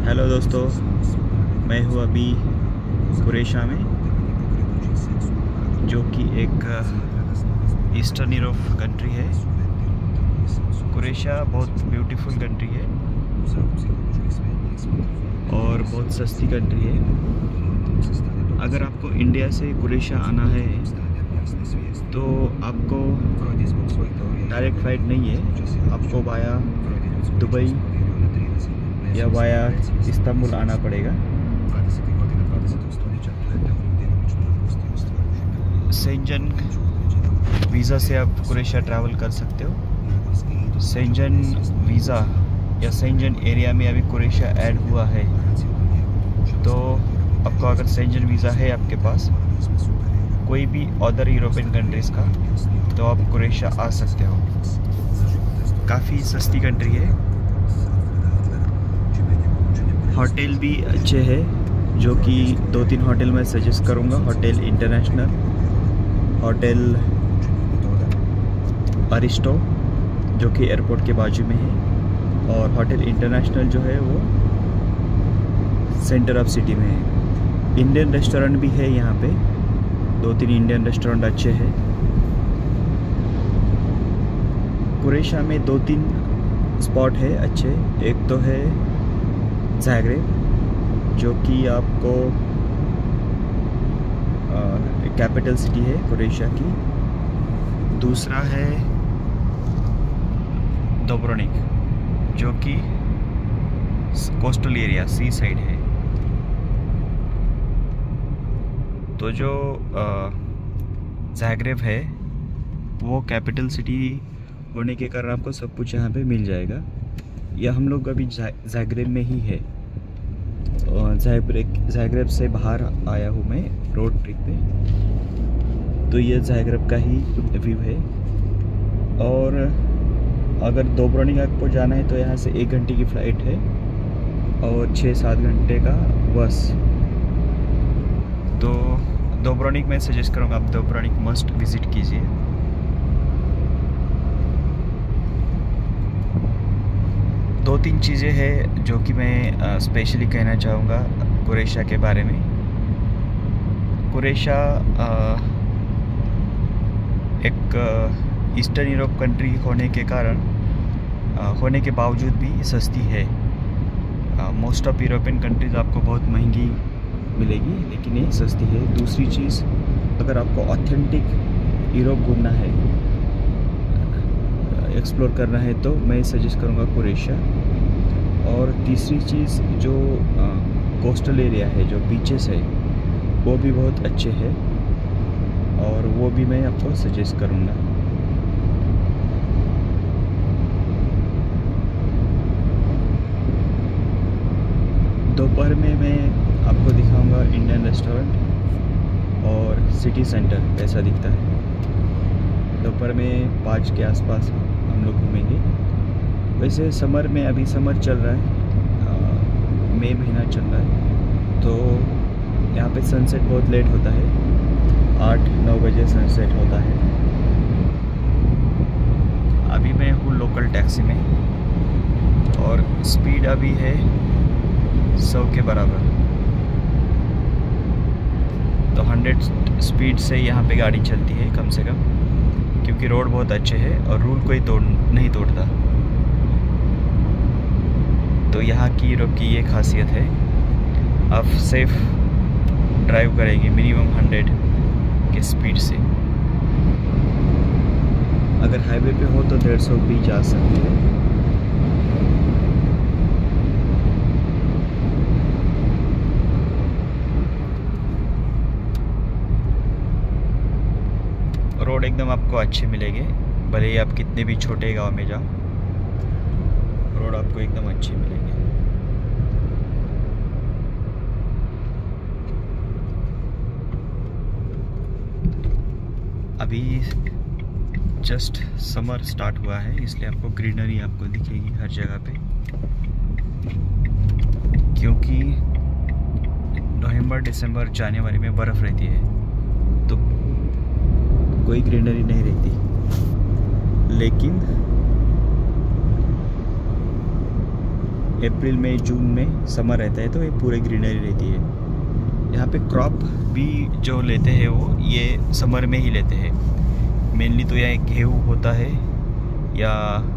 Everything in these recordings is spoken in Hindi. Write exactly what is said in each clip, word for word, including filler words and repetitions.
हेलो दोस्तों, मैं हूँ अभी क्रोएशिया में, जो कि एक ईस्टर्न यूरोप कंट्री है। क्रोएशिया बहुत ब्यूटीफुल कंट्री है और बहुत सस्ती कंट्री है। अगर आपको इंडिया से क्रोएशिया आना है तो आपको डायरेक्ट फ़्लाइट नहीं है, आपको वाया दुबई या वाया इस्तांबुल आना पड़ेगा। शेंजन वीज़ा से आप क्रोएशिया ट्रैवल कर सकते हो। शेंजन वीज़ा या शेंजन एरिया में अभी क्रोएशिया ऐड हुआ है, तो आपको अगर शेंजन वीज़ा है आपके पास कोई भी अदर यूरोपियन कंट्रीज़ का, तो आप क्रोएशिया आ सकते हो। काफ़ी सस्ती कंट्री है, होटल भी अच्छे हैं, जो कि दो तीन होटल मैं सजेस्ट करूँगा। होटल इंटरनेशनल, होटल अरिस्टो जो कि एयरपोर्ट के बाजू में है, और होटल इंटरनेशनल जो है वो सेंटर ऑफ सिटी में है। इंडियन रेस्टोरेंट भी है यहाँ पे, दो तीन इंडियन रेस्टोरेंट अच्छे हैं। क्रोएशिया में दो तीन स्पॉट है अच्छे। एक तो है ज़ाग्रेब, जो कि आपको कैपिटल सिटी है क्रोएशिया की। दूसरा है डुब्रोनिक, जो कि कोस्टल एरिया सी साइड है। तो जो ज़ाग्रेब है वो कैपिटल सिटी होने के कारण आपको सब कुछ यहाँ पे मिल जाएगा। या हम लोग अभी ज़ाग्रेब में ही है, और ज़ाग्रेब ज़ाग्रेब से बाहर आया हूँ मैं रोड ट्रिप पे। तो ये ज़ाग्रेब का ही व्यू है। और अगर डुब्रोनिक आपको जाना है तो यहाँ से एक घंटे की फ़्लाइट है और छः सात घंटे का बस। तो डुब्रोनिक मैं सजेस्ट करूँगा, आप डुब्रोनिक मस्ट विज़िट कीजिए। दो तीन चीज़ें हैं जो कि मैं स्पेशली कहना चाहूँगा क्रोएशिया के बारे में। क्रोएशिया एक ईस्टर्न यूरोप कंट्री होने के कारण होने के बावजूद भी सस्ती है। मोस्ट ऑफ यूरोपियन कंट्रीज़ आपको बहुत महंगी मिलेगी, लेकिन ये सस्ती है। दूसरी चीज़, अगर आपको ऑथेंटिक यूरोप घूमना है, एक्सप्लोर करना है, तो मैं सजेस्ट करूँगा क्रोएशिया। और तीसरी चीज़, जो कोस्टल एरिया है, जो बीचेस है, वो भी बहुत अच्छे हैं, और वो भी मैं आपको सजेस्ट करूँगा। दोपहर में मैं आपको दिखाऊंगा इंडियन रेस्टोरेंट और सिटी सेंटर कैसा दिखता है। दोपहर में पाँच के आसपास हम लोग घूमेंगे। वैसे समर में, अभी समर चल रहा है, मई महीना चल रहा है, तो यहाँ पे सनसेट बहुत लेट होता है, आठ नौ बजे सनसेट होता है। अभी मैं हूँ लोकल टैक्सी में, और स्पीड अभी है सौ के बराबर। तो हंड्रेड स्पीड से यहाँ पे गाड़ी चलती है कम से कम, क्योंकि रोड बहुत अच्छे हैं और रूल कोई तोड़ नहीं तोड़ता। तो यहाँ की यूरोप की ये खासियत है, आप सेफ ड्राइव करेंगे मिनिमम हंड्रेड के स्पीड से। अगर हाईवे पे हो तो डेढ़ सौ भी जा सकते हैं। रोड एकदम आपको अच्छे मिलेंगे, भले ही आप कितने भी छोटे गांव में जाओ, रोड आपको एकदम अच्छे मिलेंगे। अभी जस्ट समर स्टार्ट हुआ है, इसलिए आपको ग्रीनरी आपको दिखेगी हर जगह पे, क्योंकि नवंबर दिसंबर जनवरी में बर्फ़ रहती है, तो कोई ग्रीनरी नहीं रहती। लेकिन अप्रैल मई जून में समर रहता है तो ये पूरे ग्रीनरी रहती है। यहाँ पे क्रॉप भी जो लेते हैं वो ये समर में ही लेते हैं। मेनली तो यहाँ गेहूँ होता है या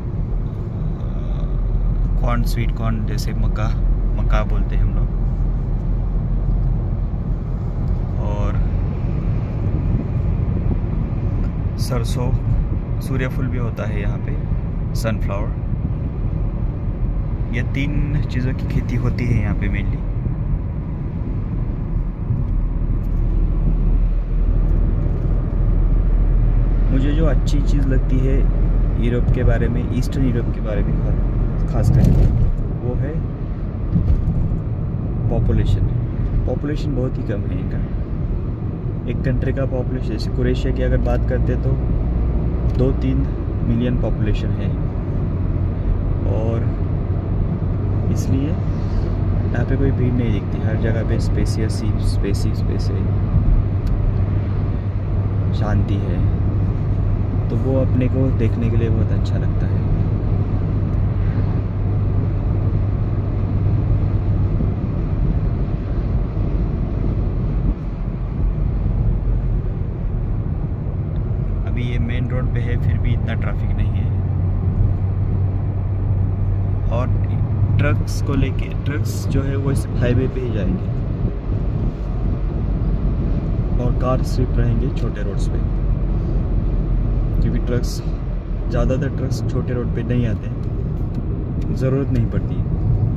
कॉर्न, स्वीट कॉर्न, जैसे मक्का मक्का बोलते हैं हम लोग, और सरसों, सूर्यफूल भी होता है यहाँ पे, सनफ्लावर। ये तीन चीज़ों की खेती होती है यहाँ पे मेनली। मुझे जो अच्छी चीज़ लगती है यूरोप के बारे में, ईस्टर्न यूरोप के बारे में खास करके, वो है पॉपुलेशन। पॉपुलेशन बहुत ही कम है इनका। एक कंट्री का पॉपुलेशन, जैसे क्रोएशिया की अगर बात करते तो दो तीन मिलियन पॉपुलेशन है, और इसलिए यहाँ पे कोई भीड़ नहीं दिखती। हर जगह पे स्पेसियस ही स्पेसी स्पेस है, शांति है, तो वो अपने को देखने के लिए बहुत अच्छा लगता है। अभी ये मेन रोड पे है, फिर भी इतना ट्रैफिक नहीं है। और ट्रक्स को लेके, ट्रक्स जो है वो इस हाईवे पे ही जाएंगे, और कार सिर्फ रहेंगे छोटे रोड्स पे, क्योंकि ट्रक्स, ज़्यादातर ट्रक्स छोटे रोड पे नहीं आते हैं, ज़रूरत नहीं पड़ती है।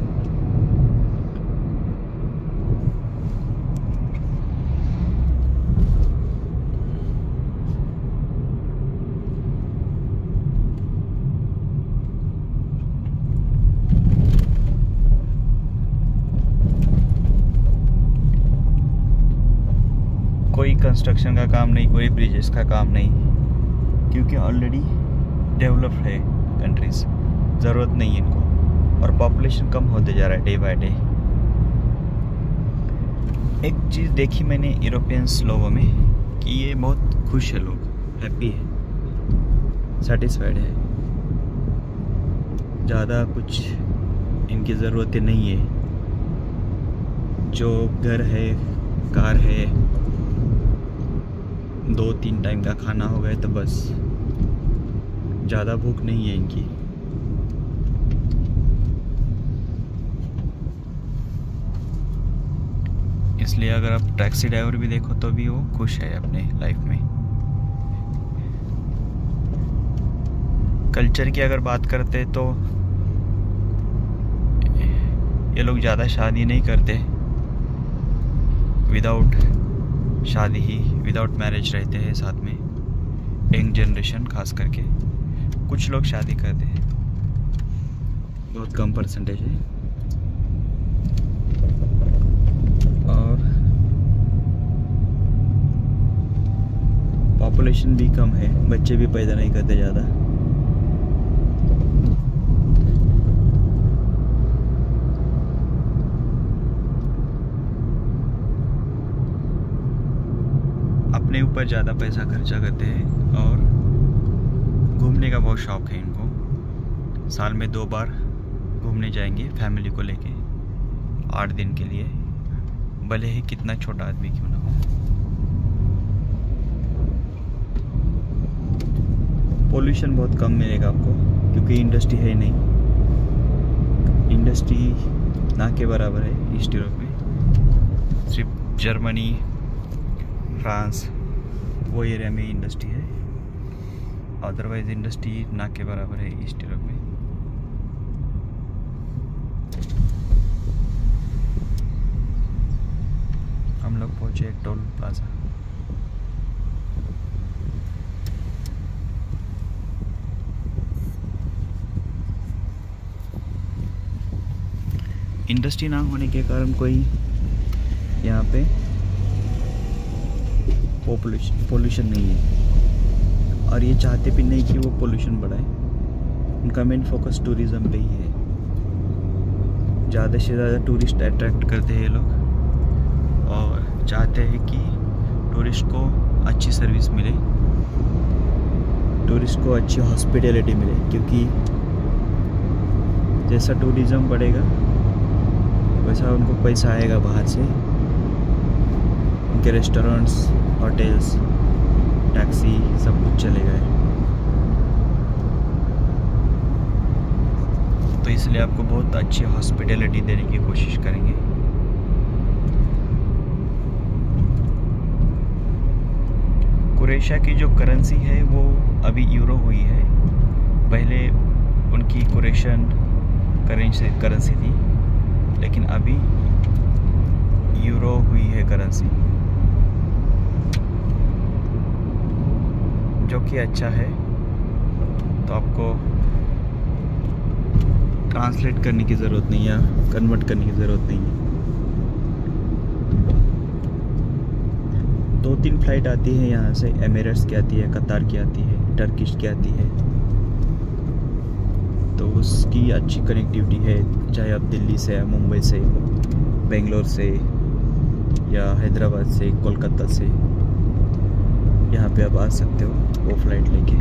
कोई कंस्ट्रक्शन का काम नहीं, कोई ब्रिजेस का काम नहीं, क्योंकि ऑलरेडी डेवलप्ड है कंट्रीज, ज़रूरत नहीं है इनको। और पॉपुलेशन कम होते जा रहा है डे बाय डे। एक चीज़ देखी मैंने यूरोपियंस लोगों में कि ये बहुत खुश है, लोग हैप्पी है, सेटिस्फाइड है, ज़्यादा कुछ इनकी ज़रूरतें नहीं है। जो घर है, कार है, दो तीन टाइम का खाना हो गया तो बस, ज़्यादा भूख नहीं है इनकी। इसलिए अगर आप टैक्सी ड्राइवर भी देखो तो भी वो खुश है अपने लाइफ में। कल्चर की अगर बात करते तो ये लोग ज़्यादा शादी नहीं करते, विदाउट शादी ही, विदाउट मैरिज रहते हैं साथ में। यंग जनरेशन खास करके, कुछ लोग शादी करते हैं, बहुत कम परसेंटेज है। और पॉपुलेशन भी कम है, बच्चे भी पैदा नहीं करते ज़्यादा। अपने ऊपर ज़्यादा पैसा खर्चा करते हैं, और घूमने का बहुत शौक़ है इनको। साल में दो बार घूमने जाएंगे फैमिली को लेके, आठ दिन के लिए, भले ही कितना छोटा आदमी क्यों ना हो। पोल्यूशन बहुत कम मिलेगा आपको, क्योंकि इंडस्ट्री है नहीं। इंडस्ट्री ना के बराबर है ईस्ट यूरोप में। सिर्फ जर्मनी, फ्रांस, वो एरिया में इंडस्ट्री है, अदरवाइज इंडस्ट्री ना के बराबर है ईस्ट यूरोप में। हम लोग पहुँचे टोल प्लाजा। इंडस्ट्री ना होने के कारण कोई यहाँ पे पॉपुलेशन पोल्यूशन नहीं है, और ये चाहते भी नहीं कि वो पोल्यूशन बढ़ाए। उनका मेन फोकस टूरिज़्म पे ही है। ज़्यादा से ज़्यादा टूरिस्ट अट्रैक्ट करते हैं ये लोग, और चाहते हैं कि टूरिस्ट को अच्छी सर्विस मिले, टूरिस्ट को अच्छी हॉस्पिटैलिटी मिले। क्योंकि जैसा टूरिज़्म बढ़ेगा वैसा उनको पैसा आएगा बाहर से, उनके रेस्टोरेंट्स, होटल्स, टैक्सी सब कुछ चलेगा। तो इसलिए आपको बहुत अच्छी हॉस्पिटैलिटी देने की कोशिश करेंगे। क्रोएशिया की जो करेंसी है वो अभी यूरो हुई है, पहले उनकी क्रोएशियन करेंसी करेंसी थी, लेकिन अभी यूरो हुई है करेंसी, जो कि अच्छा है। तो आपको ट्रांसलेट करने की ज़रूरत नहीं है, कन्वर्ट करने की ज़रूरत नहीं है। दो तीन फ्लाइट आती है यहाँ से, एमिरेट्स की आती है, कतार की आती है, टर्किश की आती है। तो उसकी अच्छी कनेक्टिविटी है, चाहे आप दिल्ली से, मुंबई से, बेंगलोर से या हैदराबाद से, कोलकाता से यहाँ पे आप आ सकते हो वो फ्लाइट लेके।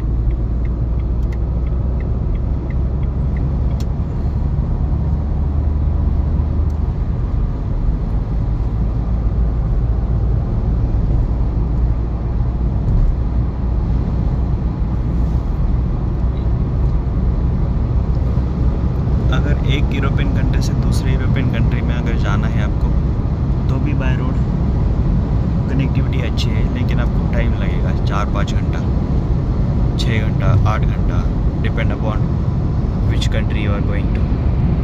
अगर एक यूरोपियन कंट्री से दूसरे यूरोपियन कंट्री में अगर जाना है आपको, तो भी बाय रोड कनेक्टिविटी अच्छी है, लेकिन आपको टाइम लगेगा, चार पाँच घंटा, छः घंटा, आठ घंटा, depend upon which country you are going to.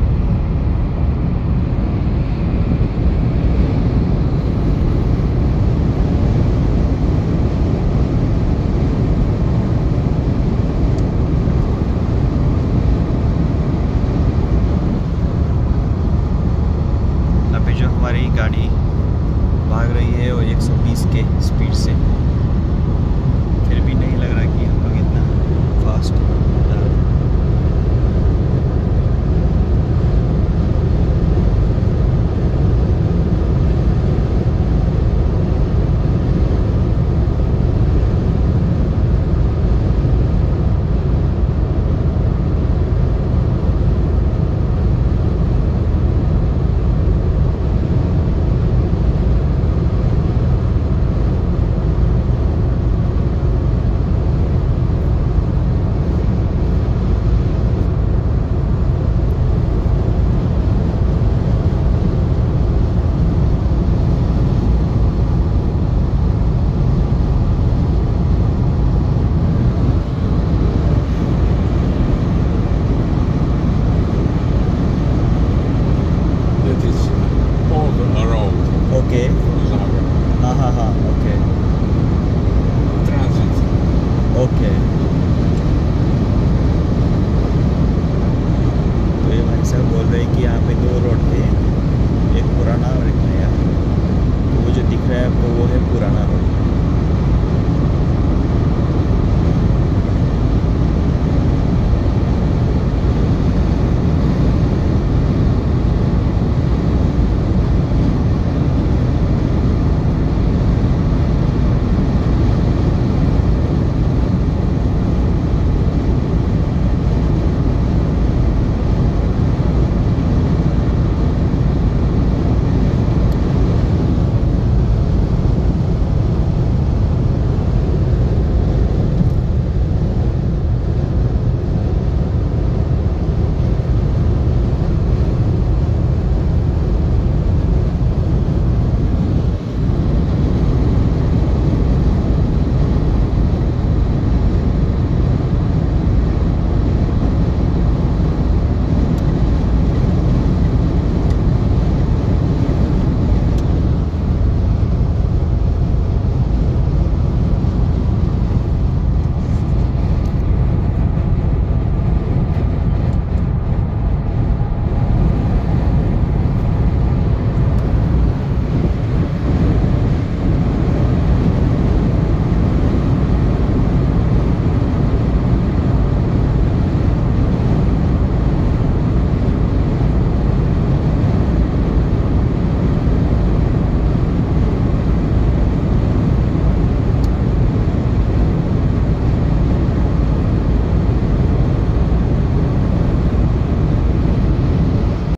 हमारी गाड़ी भाग रही है वो एक सौ बीस के स्पीड से, फिर भी नहीं लग रहा कि हम लोग इतना फास्ट जा रहे हैं। ओके, हाँ हाँ हाँ, ओके ट्रांजिट, ओके। तो ये भाई साहब बोल रहे हैं कि यहाँ पे दो रोड थे, एक पुराना और एक नया। तो वो जो दिख रहा है आपको वो है पुराना रोड।